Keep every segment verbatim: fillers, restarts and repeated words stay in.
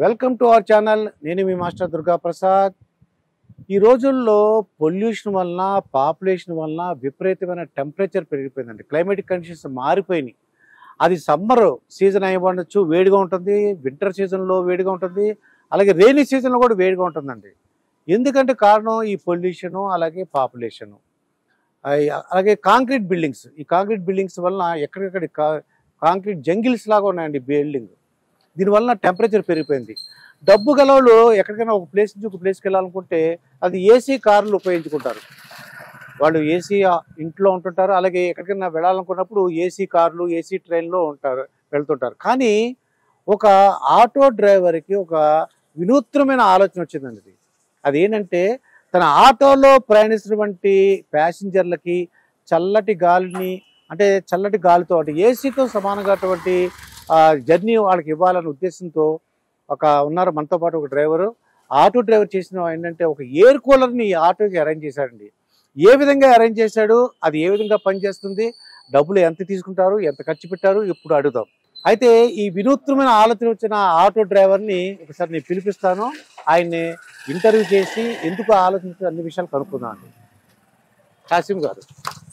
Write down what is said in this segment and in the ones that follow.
Welcome to our channel. నేను మీ master Durga Prasad. ఈ రోజుల్లో పొల్యూషన్ వలన, పాపులేషన్ వలన విపరీతమైన టెంపరేచర్ పెరిగిపోయిందండి. క్లైమేటిక్ కండిషన్స్ మారిపోయినాయి. అది సమ్మర్ సీజన్ అయ్యవచ్చు, వేడిగా ఉంటుంది. వింటర్ సీజన్లో వేడిగా ఉంటుంది. అలాగే రైనీ సీజన్లో కూడా వేడిగా ఉంటుందండి. ఎందుకంటే కారణం ఈ పొల్యూషను, అలాగే పాపులేషను, అలాగే కాంక్రీట్ బిల్డింగ్స్. ఈ కాంక్రీట్ బిల్డింగ్స్ వలన ఎక్కడికక్కడ కా కాంక్రీట్ జంగిల్స్ లాగా ఉన్నాయండి బిల్డింగ్. దీనివల్ల టెంపరేచర్ పెరిగిపోయింది. డబ్బు గలవాళ్ళు ఎక్కడికైనా ఒక ప్లేస్ నుంచి ఒక ప్లేస్కి వెళ్ళాలనుకుంటే అది ఏసీ కార్లు ఉపయోగించుకుంటారు. వాళ్ళు ఏసీ ఇంట్లో ఉంటుంటారు. అలాగే ఎక్కడికైనా వెళ్ళాలనుకున్నప్పుడు ఏసీ కార్లు, ఏసీ ట్రైన్లో ఉంటారు, వెళ్తుంటారు. కానీ ఒక ఆటో డ్రైవర్కి ఒక వినూత్నమైన ఆలోచన వచ్చిందండి. అది ఏంటంటే తన ఆటోలో ప్రయాణిస్తున్నటువంటి ప్యాసింజర్లకి చల్లటి గాలిని, అంటే చల్లటి గాలితో, అంటే ఏసీతో సమానంగా అటువంటి జర్నీ వాళ్ళకి ఇవ్వాలనే ఉద్దేశంతో ఒక ఉన్నారు మనతో పాటు ఒక డ్రైవరు. ఆటో డ్రైవర్ చేసిన ఏంటంటే ఒక ఎయిర్ కూలర్ని ఆటోకి అరేంజ్ చేశాడండి. ఏ విధంగా అరేంజ్ చేశాడు, అది ఏ విధంగా పనిచేస్తుంది, డబ్బులు ఎంత తీసుకుంటారు, ఎంత ఖర్చు పెట్టారు, ఇప్పుడు అడుగుదాం. అయితే ఈ వినూత్నమైన ఆలోచన వచ్చిన ఆటో డ్రైవర్ని ఒకసారి నేను పిలిపిస్తాను. ఆయన్ని ఇంటర్వ్యూ చేసి ఎందుకు ఆలోచించిన అన్ని విషయాలు కనుక్కుందాం. కాసిం గారు,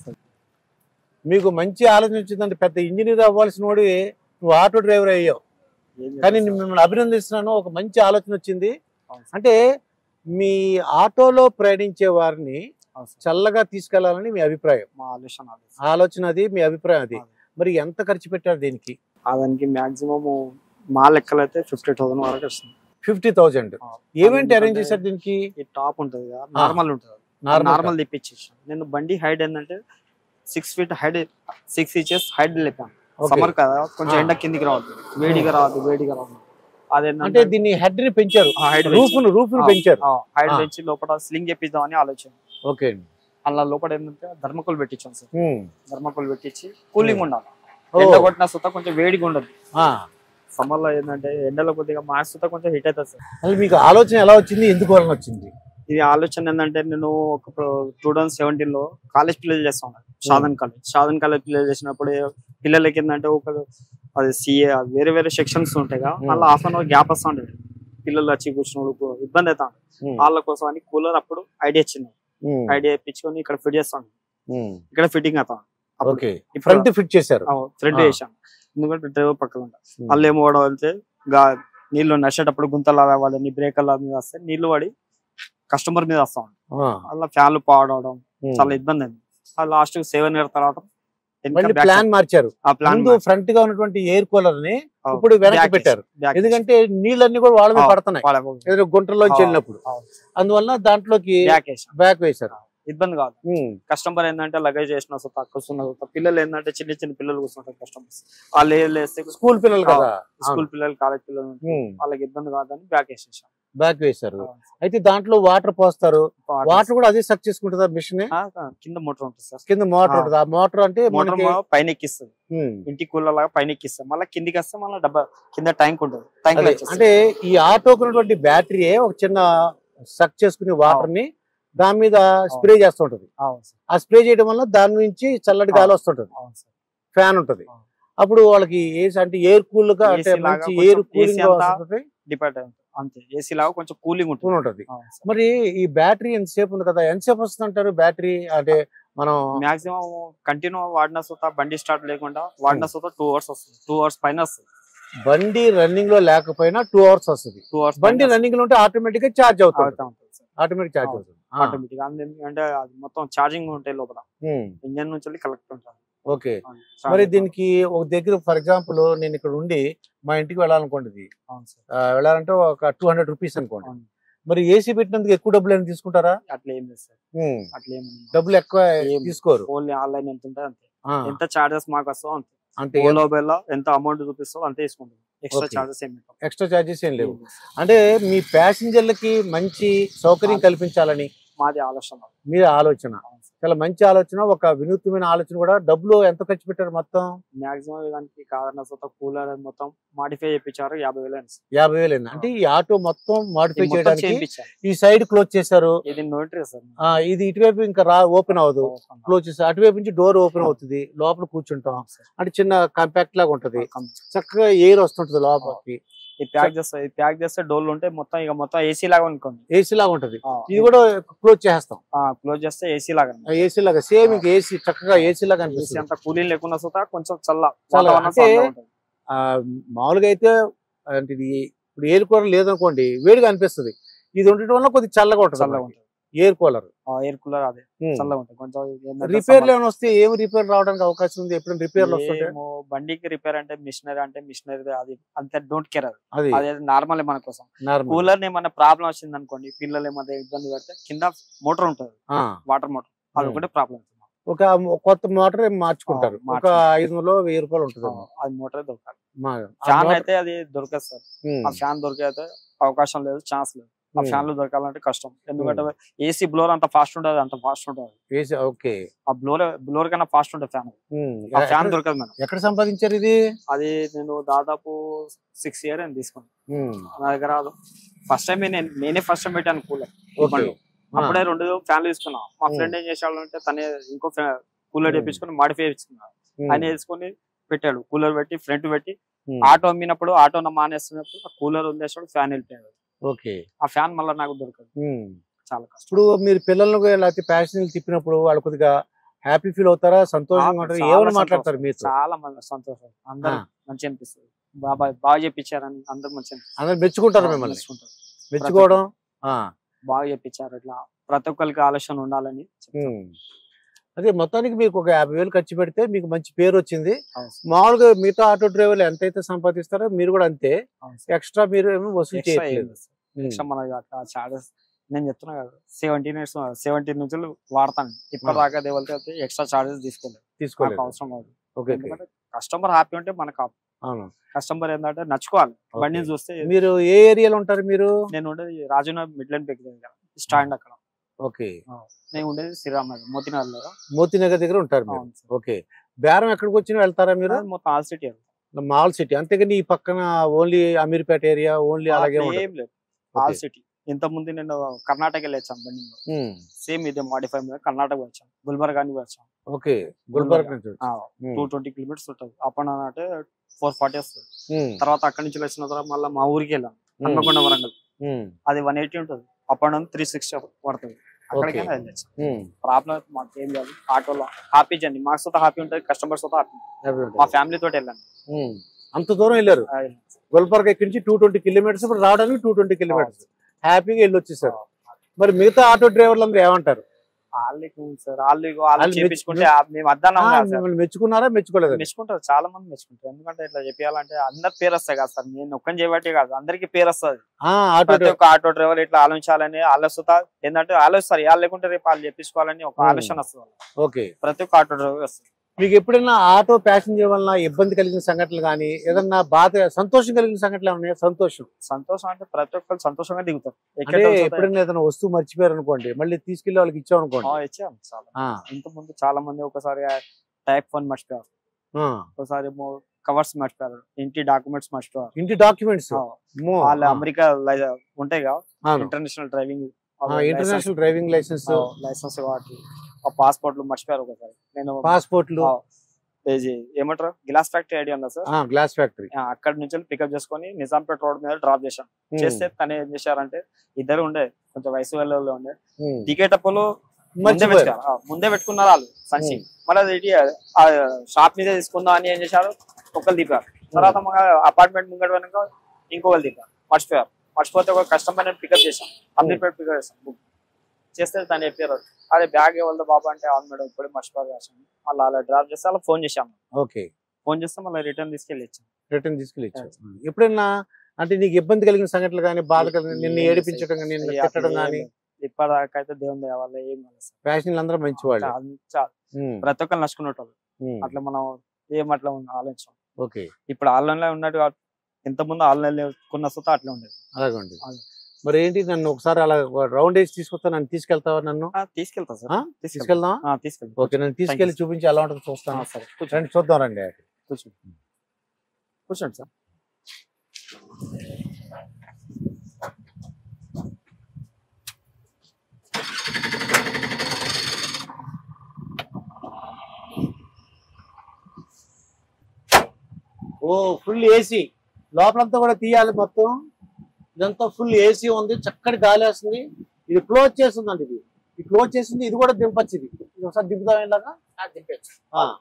మీకు మంచి ఆలోచన వచ్చిందంటే, పెద్ద ఇంజనీర్ అవ్వాల్సిన వాడు నువ్వు ఆటో డ్రైవర్ అయ్యావు. కానీ నేను మిమ్మల్ని అభినందిస్తున్నాను. ఒక మంచి ఆలోచన వచ్చింది. అంటే మీ ఆటోలో ప్రయాణించే వారిని చల్లగా తీసుకెళ్లాలని మీ అభిప్రాయం. మా ఆలోచన ఆలోచన అది, మీ అభిప్రాయం అది. మరి ఎంత ఖర్చు పెట్టారు దీనికి? దానికి మాక్సిమం మా లెక్కలు అయితే ఫిఫ్టీ థౌసండ్ వరకు వస్తుంది. ఫిఫ్టీ థౌసండ్ ఏమేంటి అరేంజ్ చేశారు దీనికి? ఈ టాప్ ఉంటుంది కదా, నార్మల్ ఉంటుంది, నార్మల్ తెప్పించేసి నేను బండి హైట్ ఏంటంటే six feet height, six inches height లేపాను. సమ్మర్ కదా, కొంచెం ఎండ కిందికి రావద్దు, వేడిగా రావద్దు, వేడిగా రావద్దు. అదేంటే దీన్ని హెడ్ ని పెంచారు, రూఫ్ రూఫ్ పెంచారు, హైట్ పెంచి లోపల స్లింగ్ చేపిద్దామని ఆలోచన. ఓకే, అలా లోపల ఏంటంటే ధర్మకోల్ పెట్టించాం సార్. ధర్మకోల్ పెట్టించి కూలింగ్ ఉండాలి. ఎండ కొట్టిన సుత కొంచెం వేడిగా ఉండదు. సమ్మర్ లో ఏంటంటే ఎండలో కొద్దిగా మా సుత కొంచెం హిట్ అవుతుంది సార్. అసలు మీకు ఆలోచన ఎలా వచ్చింది, ఎందుకు వలన వచ్చింది? ఇది ఆలోచన ఏంటంటే నేను ఒక టూ థౌసండ్ సెవెంటీన్ లో కాలేజ్ పిల్లలు చేస్తా ఉన్నాను. షాదన్ కాలేజ్ షాదన్ కాలేజ్ పిల్లలు చేసినప్పుడు పిల్లలకి ఏంటంటే ఒక అది సిఏ వేరే వేరే సెక్షన్స్ ఉంటాయి కదా, మళ్ళీ హాఫ్ అన్ అవర్ గ్యాప్ వస్తూ ఉంటుంది. పిల్లలు వచ్చి కూర్చున్న ఇబ్బంది అవుతా ఉంటుంది. వాళ్ళ కోసం అని కూలర్ అప్పుడు ఐడియా ఇచ్చింది. ఐడియా ఇప్పించుకొని ఇక్కడ ఫిట్ చేస్తాను. ఇక్కడ ఫిట్టింగ్ అవుతాం. ఫ్రంట్ ఫిట్ చేశారు, ఫ్రంట్ చేశాను. ఎందుకంటే డ్రైవర్ పక్కన ఉంటా. వాళ్ళు ఏమో కూడా వెళ్తే నీళ్లు నడిచేటప్పుడు గుంతలు వాళ్ళని బ్రేకర్ల మీద వస్తే నీళ్లు పడి కస్టమర్ మీద వస్తా ఉంటాం. అలా ఫ్యాన్లు పాడవడం చాలా ఇబ్బంది అయింది. లాస్ట్ సెవెన్ ఇయర్ తర్వాత ప్లాన్ మార్చారు. ఆ ప్లాన్ ఫ్రంట్ గా ఉన్నటువంటి ఎయిర్ కూలర్ ని ఇప్పుడు వెనక్కి పెట్టారు. ఎందుకంటే నీళ్ళన్నీ కూడా వాళ్ళ మీద పడుతున్నాయి గుంటల్లోంచి వెళ్ళినప్పుడు. అందువల్ల దాంట్లోకి బ్యాక్ వేశారు. ఇబ్బంది కాదు. కస్టమర్ ఏంటంటే లగేజ్ చేసిన కూర్చున్న పిల్లలు ఏంటంటే చిన్న చిన్న పిల్లలు కూర్చుంటారు కస్టమర్స్. వాళ్ళు వేస్తే స్కూల్ పిల్లలు కదా, స్కూల్ పిల్లలు, కాలేజ్ పిల్లలు, వాళ్ళకి ఇబ్బంది కాదని బ్యాక్ వేసేసాం. బ్యాక్ వేశారు. అయితే దాంట్లో వాటర్ పోస్తారు. వాటర్ కూడా అదే సక్ చేసుకుంటుందా మిషన్? కింద మోటార్ ఉంటుంది సార్. కింద మోటార్ ఉంటుంది. ఆ మోటార్ అంటే మోటార్ పైన ఎక్కిస్తుంది, ఇంటి కూలర్ లాగా పైన ఎక్కిస్తాం. మళ్ళీ కిందికి వస్తే మళ్ళీ డబ్బా కింద ట్యాంక్ ఉంటుంది. అంటే ఈ ఆటోకు ఉన్నటువంటి బ్యాటరీ ఒక చిన్న సక్ చేసుకునే వాటర్ ని దాని మీద స్ప్రే చేస్తుంటది. ఆ స్ప్రే చేయడం వల్ల దాని నుంచి చల్లటి గాలి వస్తుంటది, ఫ్యాన్ ఉంటది. అప్పుడు వాళ్ళకి అంటే ఎయిర్ కూల్ గా, అంటే మంచి ఎయిర్ కూలింగ్ డిపెండ్ అంతే. ఏసీ లాగా కొంచెం కూలింగ్ ఉంటుంది. మరి ఈ బ్యాటరీ ఎంతసేపు ఉంది కదా, ఎంతసేపు వస్తుంది అంటారు బ్యాటరీ? అంటే మనం మాక్సిమం కంటిన్యూ వాడిన సొత బండి స్టార్ట్ లేకుండా వాడిన సొత టూ అవర్స్ వస్తుంది. టూ అవర్స్ పైన వస్తుంది. బండి రన్నింగ్ లో లేకపోయినా టూ అవర్స్ వస్తుంది. టూ అవర్స్ బండి రన్నింగ్ లో ఉంటే ఆటోమేటిక్ గా ఛార్జ్ అవుతుంది. ఆటోమేటిక్ ఛార్జ్ అవుతుంది. ఆటోమేటిక్ అంటే అది మొత్తం ఛార్జింగ్ ఉంటాయి లోపల, ఇంజన్ నుంచి కలెక్ట్ ఉంటుంది. ఓకే, మరి దీనికి ఒక దగ్గర ఫర్ ఎగ్జాంపుల్ నేను ఇక్కడ ఉండి మా ఇంటికి వెళ్ళాలనుకోండి, వెళ్ళాలంటే ఒక టూ హండ్రెడ్ రూపీస్ అనుకోండి. మరి ఏసీ పెట్టినందుకు ఎక్కువ డబ్బులు ఏమైనా తీసుకుంటారా? అట్లా ఏం లేదు సార్. అట్లా ఏమి డబ్బులు ఎక్కువ తీసుకోరు. ఓన్లీ ఆన్లైన్ ఎంత ఉంటుంది అంతే. ఎంత చార్జెస్ మాకు వస్తావు అంతే. అంటే ఓలా ఎంత అమౌంట్ చూపిస్తావు అంతే తీసుకుంటాం. ఎక్స్ట్రా చార్జెస్ ఏం ఎక్స్ట్రా చార్జెస్ ఏం లేవు. అంటే మీ ప్యాసింజర్లకి మంచి సౌకర్యం కల్పించాలని మాది ఆలోచన, మీ ఆలోచన. చాలా మంచి ఆలోచన, ఒక వినూత్నమైన ఆలోచన కూడా. డబ్బులు ఎంత ఖర్చు పెట్టారు మొత్తం? మాక్సిమం దానికి కాదన్న కూలర్ మొత్తం మాడిఫై చేయించారు. యాభై వేలు యాభై వేలు అయింది. అంటే ఈ ఆటో మొత్తం మాడిఫై చేయడానికి ఈ సైడ్ క్లోజ్ చేశారు. ఇది నోటరీ సార్. ఇది ఇటువైపు ఇంకా రా ఓపెన్ అవ్వదు, క్లోజ్ చేస్తారు. అటువైపు నుంచి డోర్ ఓపెన్ అవుతుంది, లోపల కూర్చుంటాం. అంటే చిన్న కాంపాక్ట్ లాగా ఉంటది, చక్కగా ఎయిర్ వస్తుంటది లోపలికి. ఈ ప్యాక్ చేస్తే ఈ ప్యాక్ చేస్తే డోర్లు ఉంటే మొత్తం ఇక మొత్తం ఏసీ లాగా అనుకోండి. ఏసీ లాగా ఉంటది. ఇది కూడా క్లోజ్ చేస్తాం. క్లోజ్ చేస్తే ఏసీ లాగా ఏసీ లాగా సేమ్ ఇంకా ఏసీ చక్కగా ఏసీ లాగా ఏసీ అంతా కూలింగ్ లేకుండా సుతా కొంచెం చల్ల చాలా మామూలుగా అయితే అంటే ఇది ఇప్పుడు ఎయిర్ కూలర్ లేదనుకోండి వేడిగా అనిపిస్తుంది. ఇది ఉండటం వల్ల కొద్దిగా చల్లగా ఉంటుంది. చల్లగా ఉంటుంది ఎయిర్ కూలర్. ఎయిర్ కూలర్ అదే చల్లగా ఉంటుంది. కొంచెం రిపేర్లు ఏమైనా వస్తే ఏమి రిపేర్ రావడానికి అవకాశం ఉంది? ఎప్పుడైనా రిపేర్లు వస్తుంటాయి? బండికి రిపేర్ అంటే మిషనరీ అంటే మిషనరీ అది అంతే డోంట్ కేర్. అది అది నార్మల్ మన కోసం. కూలర్ ఏమన్నా ప్రాబ్లం వచ్చింది అనుకోండి, పిల్లలు ఏమన్నా ఇబ్బంది పెడితే కింద మోటార్ ఉంటుంది, వాటర్ మోటార్, అది ఒకటే ప్రాబ్లం. ఒక కొత్త మోటార్ మార్చుకుంటారు. ఒక ఐదు వందలు వెయ్యి రూపాయలు ఉంటుంది. అది మోటార్ దొరకాలి. ఫ్యాన్ అయితే అది దొరకదు సార్. ఆ ఫ్యాన్ దొరికే అవకాశం లేదు, ఛాన్స్ లేదు. ఆ ఫ్యాన్లు దొరకాలంటే కష్టం. ఎందుకంటే ఏసీ బ్లోర్ అంత ఫాస్ట్ ఉంటుంది, అంత ఫాస్ట్ ఉంటుంది. ఆ బ్లోర్ బ్లోర్ కన్నా ఫాస్ట్ ఉంటుంది ఫ్యాన్. ఆ ఫ్యాన్ దొరకదు మేడం. ఎక్కడ సంపాదించారు ఇది? అది నేను దాదాపు సిక్స్ ఇయర్ అని తీసుకున్నాను. నా దగ్గర ఫస్ట్ టైం నేను నేనే ఫస్ట్ టైం పెట్టాను కూలర్. అప్పుడే రెండు ఫ్యాన్లు తీసుకున్నా. మా ఫ్రెండ్ ఏం చేసేవాళ్ళు అంటే తనే ఇంకో కూలర్ తెప్పించుకుని మాడిఫై చేసుకున్నాడు. ఆయన వేసుకొని పెట్టాడు. కూలర్ పెట్టి ఫ్రంట్ పెట్టి ఆటో అమ్మినప్పుడు ఆటో మానేస్తున్నప్పుడు ఆ కూలర్ వదిలేసాడు, ఫ్యాన్ వెళ్ళిపోయాడు. ఓకే. ఆ ఫ్యాన్ మళ్ళీ నాకు దొరకదు. చాలా కష్టం. ఇప్పుడు మీరు పిల్లలకు లేకపోతే ప్యాషన్ తిప్పినప్పుడు వాళ్ళు కొద్దిగా హ్యాపీ ఫీల్ అవుతారా, సంతోషంగా ఉంటారా, ఏమైనా మాట్లాడతారు మీరు? చాలా మంది సంతోషం, అందరూ మంచి అనిపిస్తుంది. బాబా బాగా చెప్పించారని అందరు మంచి అందరు మెచ్చుకుంటారు, మిమ్మల్ని మెచ్చుకోవడం బాగా చెప్పించారు. ఇట్లా ప్రతి ఒక్కరికి ఆలోచన ఉండాలని. అదే మొత్తానికి మీకు ఒక యాభై వేలు ఖర్చు పెడితే మీకు మంచి పేరు వచ్చింది. మామూలుగా మిగతా ఆటో డ్రైవర్లు ఎంతైతే సంపాదిస్తారో మీరు కూడా అంతే, ఎక్స్ట్రా మీరు ఏమో వసూలు చేయట్లేదు. చార్జెస్ నేను చెప్తున్నా కదా, సెవెంటీన్ ఇయర్స్ సెవెంటీన్ నుంచి వాడతాను. ఇప్పటిదాకా దేవల్తే అయితే ఎక్స్ట్రా చార్జెస్ తీసుకోలేదు తీసుకోలేదు అవసరం కాదు. కస్టమర్ హ్యాపీ ఉంటే మనకు కస్టమర్ ఏంటంటే నచ్చుకోవాలి. బండిని చూస్తే. మీరు ఏ ఏరియాలో ఉంటారు? మీరు? నేను ఉండేది రాజునగర్ మిడ్లాండ్ బేక్ దగ్గర స్టాండ్ అక్కడ. ఓకే. నేను ఉండేది శ్రీరామ్ నగర్ మోతీనగర్ లో. మోతీనగర్ దగ్గర ఉంటారు. ఓకే. బేరం ఎక్కడికి వచ్చిన వెళ్తారా మీరు? మొత్తం ఆల్ సిటీ మాల్ సిటీ. అంతేగాని ఈ పక్కన ఓన్లీ అమీర్పేట ఏరియా ఓన్లీ అలాగే ఏం లేదు. All city. ఇంత ముందు నేను కర్ణాటక వెళ్ళొచ్చాను బండి. సేమ్ ఇదే మాడిఫై మీద కర్ణాటక వచ్చాను, గుల్బర్గా వచ్చాను. ఓకే. గుల్బర్గా నుంచి టూ ట్వంటీ కిలోమీటర్స్ ఉంటుంది. అప్పుడు అంటే ఫోర్ ఫార్టీ వస్తుంది. తర్వాత అక్కడి నుంచి వచ్చిన తర్వాత మళ్ళీ మా ఊరికి వెళ్ళాను, హన్మకొండ వరంగల్. అది వన్ ఎయిటీ ఉంటుంది. Up and down three sixty పడుతుంది. అక్కడికైనా వెళ్ళచ్చు. ప్రాబ్లం మాకు ఏం లేదు. ఆటోలో హ్యాపీ జర్నీ. మాకు సొంత హ్యాపీ ఉంటుంది, కస్టమర్స్ సొంత హ్యాపీ. మా ఫ్యామిలీ తోటి వెళ్ళాను. అంత దూరం వెళ్ళారు? గుల్బర్గా ఎక్కడి నుంచి టూ ట్వంటీ కిలోమీటర్స్ ఇప్పుడు రావడానికి టూ ట్వంటీ కిలోమీటర్స్ హ్యాపీగా వెళ్ళి వచ్చేసారు. మరి మిగతా ఆటో డ్రైవర్లు అందరూ ఏమంటారు? మెచ్చుకున్నారా మెచ్చుకోలేదు? మెచ్చుకుంటారు, చాలా మంది మెచ్చుకుంటారు. ఎందుకంటే ఇట్లా చెప్పాలంటే అందరు పేరు వస్తాయి కదా సార్. నేను ఒక్కని చేయబట్టి కాదు, అందరికి పేరు వస్తుంది. ప్రతి ఒక్క ఆటో డ్రైవర్ ఇట్లా ఆలోచించాలని ఆలోచిస్తా. ఏంటంటే ఆలోచిస్తారు, వాళ్ళు లేకుంటే రేపు వాళ్ళు చెప్పించుకోవాలని ఒక ఆలోచన వస్తుంది. ఓకే. ప్రతి ఒక్క ఆటో డ్రైవర్ వస్తుంది. మీకు ఎప్పుడైనా ఆటో ప్యాసింజర్ వల్ల ఇబ్బంది కలిగిన సంఘటనలు కానీ ఏదన్నా బాధ సంతోషం కలిగిన సంఘటనలు ఏమన్నా? సంతోషం సంతోషం అంటే ప్రతి ఒక్కరు సంతోషంగా దిగుతారు. ఎప్పుడైనా ఏదైనా వస్తువు మర్చిపోయారు అనుకోండి, మళ్ళీ తీసుకెళ్లి వాళ్ళకి ఇచ్చాం అనుకోండి. ఇచ్చాం చాలా. ఇంత ముందు చాలా మంది ఒకసారి టైప్ ఫోన్ మర్చిపోయారు, ఒకసారి కవర్స్ మర్చిపోయారు, ఇంటి డాక్యుమెంట్స్ మర్చిపోయారు. ఇంటి డాక్యుమెంట్స్ వాళ్ళ అమెరికా ఉంటాయి కదా, international driving international driving licence licence వాటి పాస్పోర్ట్లు మర్చిపోయారు. ఒకసారి నేను పాస్పోర్ట్లు ఏమంటారు గ్లాస్ ఫ్యాక్టరీ ఐడియా ఉందా సార్? Glass factory. అక్కడ నుంచి పికప్ చేసుకుని నిజాంపేట రోడ్ మీద డ్రాప్ చేశాను. చేస్తే తను ఏం చేశారంటే, ఇద్దరు ఉండే కొంచెం వయసు వాళ్ళు ఉండే, దిగేటప్పుడు ముందే పెట్టుకున్నారు ముందే పెట్టుకున్నారు వాళ్ళు సంచి. మళ్ళీ షాప్ మీదే తీసుకుందాం అని ఏం చేశారు, ఒకరు దిగారు. తర్వాత అపార్ట్మెంట్ ముంగట వెనక ఇంకొకరు దిగారు, మర్చిపోయారు. మర్చిపోతే ఒక కస్టమర్ పికప్ చేశాం, కంప్లీట్ పికప్ చేశాం. బుక్ చేస్తే తను చెప్పారు, అదే బ్యాగ్ ఎవరిదో బాబా అంటే అవును మేడం ఇప్పుడే మర్చిపోయారు రాశాను. మళ్ళీ అలా డ్రాప్ చేస్తే అలా ఫోన్ చేశాము. ఓకే. ఫోన్ చేస్తే మళ్ళీ రిటర్న్ తీసుకెళ్ళి ఇచ్చాం. రిటర్న్ తీసుకెళ్ళి ఇచ్చాం. ఎప్పుడైనా అంటే నీకు ఇబ్బంది కలిగిన సంఘటనలు కానీ, బాధ కలిగిన, నిన్ను ఏడిపించడం కానీ, నిన్ను తిట్టడం కానీ? ఇప్పటిదాకా అయితే దేవుని దయ వల్ల ఏం ప్యాషన్లు అందరూ మంచి వాళ్ళు, ప్రతి ఒక్కరు నచ్చుకున్నట్టు. అట్లా మనం ఏం అట్లా ఆలోచించాం. ఓకే. ఇప్పుడు ఆన్లైన్ లో ఉన్నట్టు ఇంత ముందు ఆన్లైన్ కొన్న సుతా అట్లా ఉండేది. అలాగే ఉండేది. మరి ఏంటి, నన్ను ఒకసారి అలా రౌండ్ వేసి తీసుకొస్తా, నన్ను తీసుకెళ్తావా? నన్ను తీసుకెళ్తా సార్. తీసుకెళ్దాం. తీసుకెళ్తా. ఓకే, నన్ను తీసుకెళ్లి చూపించి ఎలా ఉంటుందో చూస్తాను. సరే రండి, చూద్దాం రండి. కూర్చోండి కూర్చోండి సార్. ఓ ఫుల్ ఏసీ. లోపలంతా కూడా తీయాలి మొత్తం. ఇదంతా ఫుల్ ఏసీ ఉంది, చక్కటి గాలి వస్తుంది. ఇది క్లోజ్ చేస్తుందండి. ఇది ఇది క్లోజ్ చేస్తుంది. ఇది కూడా దింపచ్చు. ఇది ఇది ఒకసారి దింపుదాం ఇలాగా దింపచ్చు.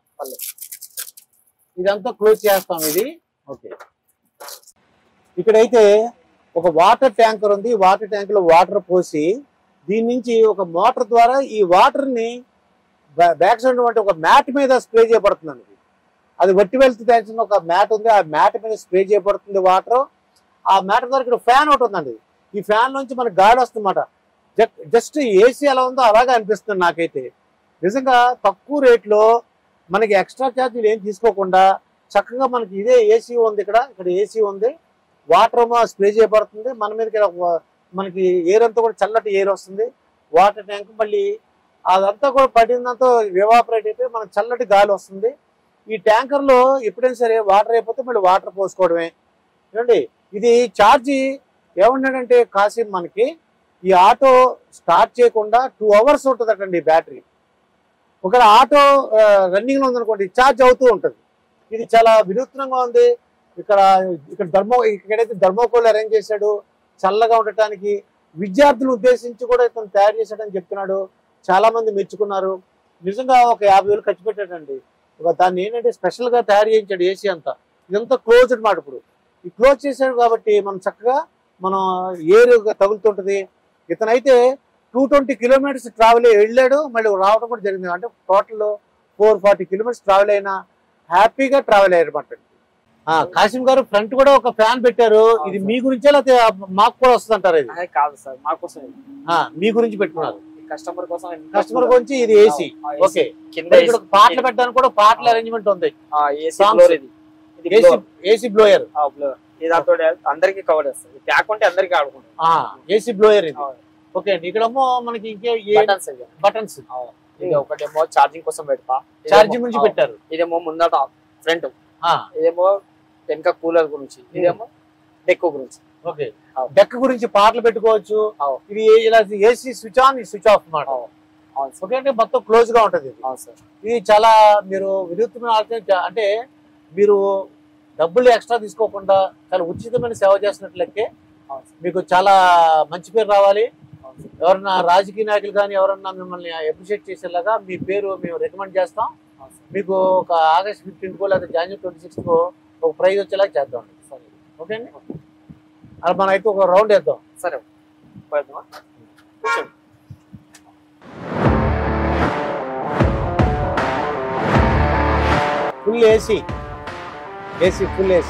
ఇదంతా క్లోజ్ చేస్తాం ఇది. ఓకే, ఇక్కడైతే ఒక వాటర్ ట్యాంకర్ ఉంది. వాటర్ ట్యాంక్ లో వాటర్ పోసి దీని నుంచి ఒక మోటార్ ద్వారా ఈ వాటర్ ని బ్యాక్ సైడ్ అంటే ఒక మ్యాట్ మీద స్ప్రే చేయబడుతుందండి. అది వట్టి వెళ్తూ తయారు ఒక మ్యాట్ ఉంది. ఆ మ్యాట్ మీద స్ప్రే చేయబడుతుంది వాటర్. ఆ మ్యాట్ ద్వారా ఇక్కడ ఫ్యాన్ ఒకటి ఉందండి. ఈ ఫ్యాన్ నుంచి మనకు గాలి వస్తుందన్నమాట. జస్ట్ ఏసీ ఎలా ఉందో అలాగే అనిపిస్తుంది నాకైతే. నిజంగా తక్కువ రేట్లో మనకి ఎక్స్ట్రా ఛార్జీలు ఏం తీసుకోకుండా చక్కగా మనకి ఇదే ఏసీ ఉంది. ఇక్కడ ఇక్కడ ఏసీ ఉంది. వాటర్ స్ప్రే చేయబడుతుంది. మన మీదకి మనకి ఎయిర్ అంతా కూడా చల్లటి ఎయిర్ వస్తుంది. వాటర్ ట్యాంక్ మళ్ళీ అదంతా కూడా పడిందంతా ఎవాపరేట్ అయిపోయి మనకు చల్లటి గాలి వస్తుంది. ఈ ట్యాంకర్లో ఎప్పుడైనా సరే వాటర్ అయిపోతే మళ్ళీ వాటర్ పోసుకోవడమే. చూడండి, ఇది ఛార్జీ ఏమన్నాడంటే కాసిం మనకి ఈ ఆటో స్టార్ట్ చేయకుండా టూ అవర్స్ ఉంటుందటండి బ్యాటరీ. ఒకవేళ ఆటో రన్నింగ్ లో ఉందనుకోండి ఛార్జ్ అవుతూ ఉంటుంది. ఇది చాలా వినూత్నంగా ఉంది. ఇక్కడ ఇక్కడ ధర్మో ఇక్కడైతే ధర్మోకోల్ అరేంజ్ చేశాడు చల్లగా ఉండటానికి. విద్యార్థులను ఉద్దేశించి కూడా ఇతను తయారు చేశాడని చెప్తున్నాడు. చాలా మంది మెచ్చుకున్నారు. నిజంగా ఒక యాభై వేలు ఖర్చు పెట్టాడండి. దాన్ని ఏంటంటే స్పెషల్ గా తయారు చేయించాడు ఏసీ అంతా. ఇదంతా క్లోజ్ అనమాట. ఇప్పుడు ఈ క్లోజ్ చేశాడు కాబట్టి మనం చక్కగా మనం ఎయిర్ తగులుతుంటది. ఇతనైతే టూ ట్వంటీ కిలోమీటర్స్ ట్రావెల్ వెళ్ళాడు, మళ్ళీ రావడం కూడా జరిగింది. అంటే total four forty kilometres travel అయినా హ్యాపీగా ట్రావెల్ అయ్యారు అనమాట. కాసిం గారు ఫ్రంట్ కూడా ఒక ఫ్యాన్ పెట్టారు. ఇది మీ గురించే లేకపోతే మాకు కూడా వస్తుంది అంటారు? ఇది కాదు సార్, మా కోసం మీ గురించి పెట్టుకున్నారు. కస్టమర్ కోసం కస్టమర్ గురించి ఇది ఏసీ. ఓకే, పాటలు పెట్టడానికి కూడా పాటల అరేంజ్మెంట్ ఉంది. ఏసీ బ్లోయర్ అందరికి కవర్ చేస్తుంది. ప్యాక్ ఉంటే అందరికి ఆడుకుంటాం. ఏసీ బ్లోయర్ ఇది. ఓకే, ఇక్కడేమో మనకి ఇంకే బటన్స్. ఇది ఒకటేమో ఛార్జింగ్ కోసం పెడతా, ఛార్జింగ్ గురించి పెట్టారు. ఇదేమో ముందట ఫ్రంట్, ఇదేమో వెనక కూలర్ గురించి, ఇదేమో డెక్ గురించి. ఓకే, డెక్ గురించి పాటలు పెట్టుకోవచ్చు. ఇది ఇలా AC switch on, switch off మాట. ఓకే, అంటే మొత్తం క్లోజ్ గా ఉంటది. ఇది చాలా మీరు వినూత్నమైన ఆలోచన. అంటే మీరు డబ్బులు ఎక్స్ట్రా తీసుకోకుండా చాలా ఉచితమైన సేవ చేసినట్లయితే మీకు చాలా మంచి పేరు రావాలి. ఎవరన్నా రాజకీయ నాయకులు కానీ ఎవరన్నా మిమ్మల్ని అప్రిషియేట్ చేసేలాగా మీ పేరు మేము రికమెండ్ చేస్తాం. మీకు ఒక ఆగస్ట్ ఫిఫ్టీన్త్ కో లేదా జనవరి ట్వంటీ సిక్స్త్ కో ఒక ప్రైజ్ వచ్చేలా చేద్దాం. ఓకే అండి, అలా మనం అయితే ఒక రౌండ్ వేద్దాం. సరే, full AC, AC full AC.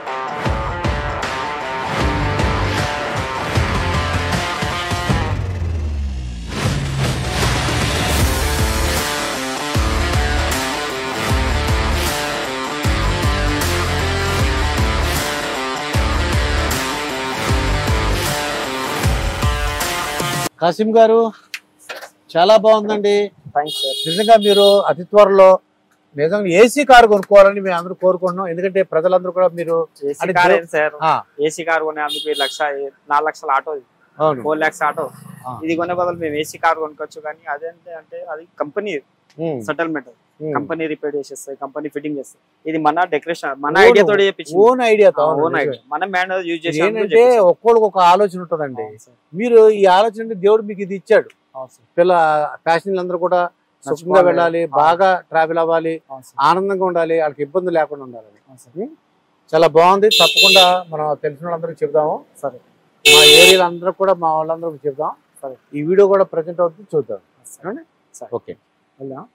Kasim garu చాలా బాగుందండి. నిజంగా మీరు అతి త్వరలో నిజంగా ఏసీ కారు కొనుక్కోవాలని మేము అందరూ కోరుకుంటున్నాం. ఎందుకంటే ప్రజలందరూ కూడా మీరు ఏసీ కారు కొనే అందుకు లక్ష నాలుగు లక్షల ఆటో, ఫోర్ లాక్స్ ఆటో, ఇది కొనే బదులు మేము ఏసీ కారు కొనుక్కోవచ్చు. కానీ అదేంటే అంటే అది కంపెనీ సెటిల్మెంట్, కంపెనీ రిపేర్ చేసేస్తాయి, కంపెనీ ఫిట్టింగ్ చేస్తాయి. ఇది మన డెకరేషన్, మన ఐడియా తోటి ఓన్ ఐడియాతో ఓన్ ఐడియా మనం మేనేజ్ యూజ్ చేసి. ఏంటంటే ఒక్కొక్కడికి ఒక ఆలోచన ఉంటుందండి. మీరు ఈ ఆలోచన దేవుడు మీకు ఇది ఇచ్చాడు. పిల్ల ప్యాసింజర్లు అందరూ కూడా సుఖంగా వెళ్ళాలి, బాగా ట్రావెల్ అవ్వాలి, ఆనందంగా ఉండాలి, వాళ్ళకి ఇబ్బంది లేకుండా ఉండాలని. చాలా బాగుంది. తప్పకుండా మనం తెలిసిన వాళ్ళందరికీ చెప్దాము. సరే, మా ఏరియాలో అందరూ కూడా మా వాళ్ళందరూ చెప్దాం. సరే, ఈ వీడియో కూడా ప్రజెంట్ అవుతుంది, చూద్దాం. ఓకే, వెళ్దాం.